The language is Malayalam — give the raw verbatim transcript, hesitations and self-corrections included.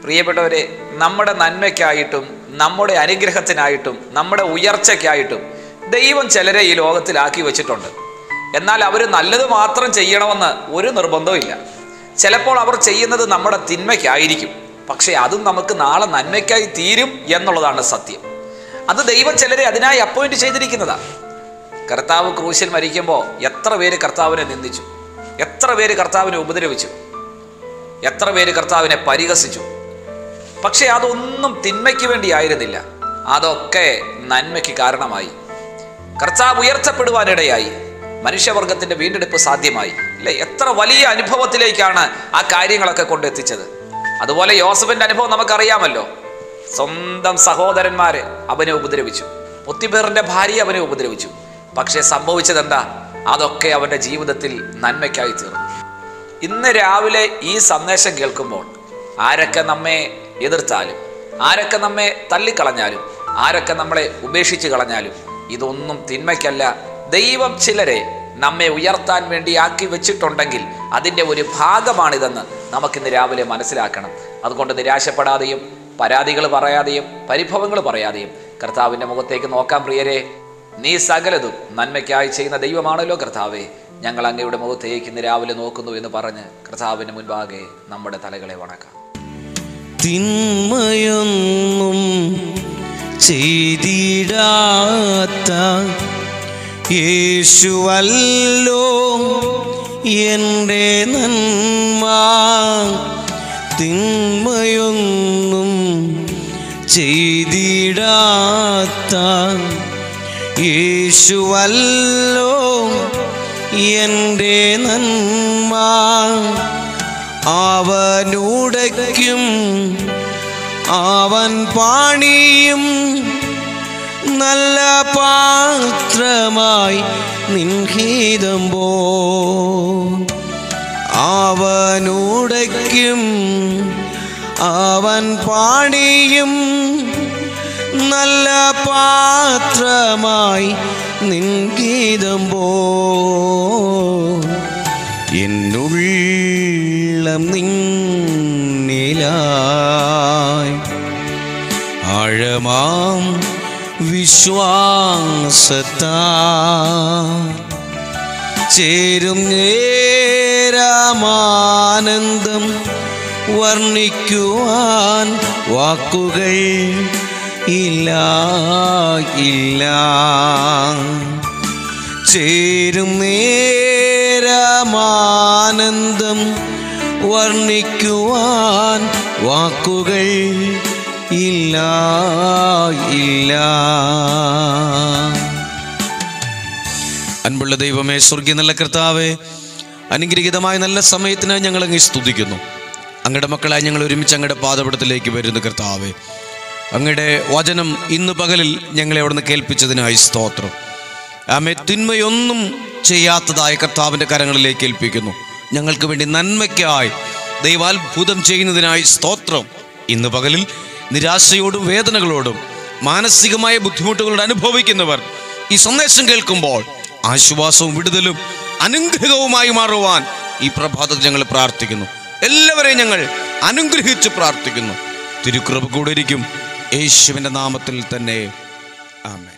പ്രിയപ്പെട്ടവരെ, നമ്മുടെ നന്മയ്ക്കായിട്ടും നമ്മുടെ അനുഗ്രഹത്തിനായിട്ടും നമ്മുടെ ഉയർച്ചയ്ക്കായിട്ടും ദൈവം ചിലരെ ഈ ലോകത്തിലാക്കി വെച്ചിട്ടുണ്ട്. എന്നാൽ അവർ നല്ലത് മാത്രം ചെയ്യണമെന്ന് ഒരു നിർബന്ധവും ഇല്ല. ചിലപ്പോൾ അവർ ചെയ്യുന്നത് നമ്മുടെ തിന്മയ്ക്കായിരിക്കും, പക്ഷേ അതും നമുക്ക് നാളെ നന്മയ്ക്കായി തീരും എന്നുള്ളതാണ് സത്യം. അത് ദൈവം ചിലരെ അതിനായി അപ്പോയിന്റ് ചെയ്തിരിക്കുന്നതാണ്. കർത്താവ് ക്രൂശിൽ മരിക്കുമ്പോൾ എത്ര പേര് കർത്താവിനെ നിന്ദിച്ചു, എത്ര പേര് കർത്താവിനെ ഉപദ്രവിച്ചു, എത്ര പേര് കർത്താവിനെ പരിഹസിച്ചു. പക്ഷെ അതൊന്നും തിന്മയ്ക്ക് വേണ്ടിയായിരുന്നില്ല, അതൊക്കെ നന്മയ്ക്ക് കാരണമായി. കർത്താവ് ഉയർത്തപ്പെടുവാനിടയായി, മനുഷ്യവർഗത്തിന്റെ വീണ്ടെടുപ്പ് സാധ്യമായി. അല്ലെ, എത്ര വലിയ അനുഭവത്തിലേക്കാണ് ആ കാര്യങ്ങളൊക്കെ കൊണ്ടെത്തിച്ചത്. അതുപോലെ യോസഫിന്റെ അനുഭവം നമുക്കറിയാമല്ലോ. സ്വന്തം സഹോദരന്മാര് അവനെ ഉപദ്രവിച്ചു, പൊത്തിഫേറിന്റെ ഭാര്യ അവനെ ഉപദ്രവിച്ചു. പക്ഷെ സംഭവിച്ചത് എന്താ? അതൊക്കെ അവന്റെ ജീവിതത്തിൽ നന്മയ്ക്കായി തീർന്നു. ഇന്ന് രാവിലെ ഈ സന്ദേശം കേൾക്കുമ്പോൾ ആരൊക്കെ നമ്മെ എതിർത്താലും, ആരൊക്കെ നമ്മെ തള്ളിക്കളഞ്ഞാലും, ആരൊക്കെ നമ്മളെ ഉപേക്ഷിച്ച് കളഞ്ഞാലും ഇതൊന്നും തിന്മയ്ക്കല്ല. ദൈവം ചിലരെ നമ്മെ ഉയർത്താൻ വേണ്ടി ആക്കി വെച്ചിട്ടുണ്ടെങ്കിൽ അതിൻ്റെ ഒരു ഭാഗമാണിതെന്ന് നമുക്കിന്ന് രാവിലെ മനസ്സിലാക്കണം. അതുകൊണ്ട് നിരാശപ്പെടാതെയും പരാതികൾ പറയാതെയും പരിഭവങ്ങൾ പറയാതെയും കർത്താവിൻ്റെ മുഖത്തേക്ക് നോക്കാം. പ്രിയരെ, നീ സകലതും നന്മയ്ക്കായി ചെയ്യുന്ന ദൈവമാണല്ലോ കർത്താവേ, ഞങ്ങൾ അങ്ങയുടെ മുഖത്തേക്ക് ഇന്ന് രാവിലെ നോക്കുന്നു എന്ന് പറഞ്ഞ് കർത്താവിന് മുൻപാകെ നമ്മുടെ തലകളെ വണക്കാം. തിന്മയൊന്നും ചെയ്തിടാത്ത യേശുവല്ലോ എൻ്റെ നന്മ, തിന്മയൊന്നും ചെയ്തിടാത്ത യേശുവല്ലോ എൻ്റെ നന്മ, അവനുടയ്ക്കും അവൻ പാണിയും നല്ല പാത്രമായി നിൻഹിതം പോ, അവനുടയ്ക്കും അവൻ പാണിയും നല്ല പാത്രമായി നിൻഹിതം പോ, എന്നുള്ളം നിന്നിലായി ആഴമാം വിശ്വാസത്താ ചേരും നേരമാനന്ദം വർണ്ണിക്കുവാൻ വാക്കുകൾ ഇല്ല ഇല്ല, ചേരും നേരമാനന്ദം വർണ്ണിക്കുവാൻ വാക്കുകൾ ഇല്ല ഇല്ല. അൻപുള്ള ദൈവമേ, സ്വർഗീയ നല്ല കർത്താവേ, അനുഗ്രഹീതമായ നല്ല സമയത്തിന് ഞങ്ങൾ അങ്ങ് സ്തുതിക്കുന്നു. അങ്ങയുടെ മക്കളായി ഞങ്ങൾ ഒരുമിച്ച് അങ്ങയുടെ പാദപീഠത്തിലേക്ക് വരുന്നു കർത്താവേ. അങ്ങയുടെ വചനം ഇന്ന് പകലിൽ ഞങ്ങളെ അവിടുന്ന് കേൾപ്പിച്ചതിനായി സ്തോത്രം. ആമേ, തിന്മയൊന്നും ചെയ്യാത്തതായ കർത്താവിൻ്റെ കരങ്ങളിലേക്ക് ഏൽപ്പിക്കുന്നു. ഞങ്ങൾക്ക് വേണ്ടി നന്മയ്ക്കായി ദൈവാത്ഭുതം ചെയ്യുന്നതിനായി സ്തോത്രം. ഇന്ന് പകലിൽ നിരാശയോടും വേദനകളോടും മാനസികമായ ബുദ്ധിമുട്ടുകളോട് അനുഭവിക്കുന്നവർ ഈ സന്ദേശം കേൾക്കുമ്പോൾ ആശ്വാസവും വിടുതലും അനുഗ്രഹവുമായി മാറുവാൻ ഈ പ്രഭാതത്തിൽ ഞങ്ങൾ പ്രാർത്ഥിക്കുന്നു. എല്ലാവരെയും ഞങ്ങൾ അനുഗ്രഹിച്ച് പ്രാർത്ഥിക്കുന്നു. തിരുകൃപ കൂടെ ഇരിക്കും യേശുവിൻ്റെ നാമത്തിൽ തന്നെ. ആമേൻ.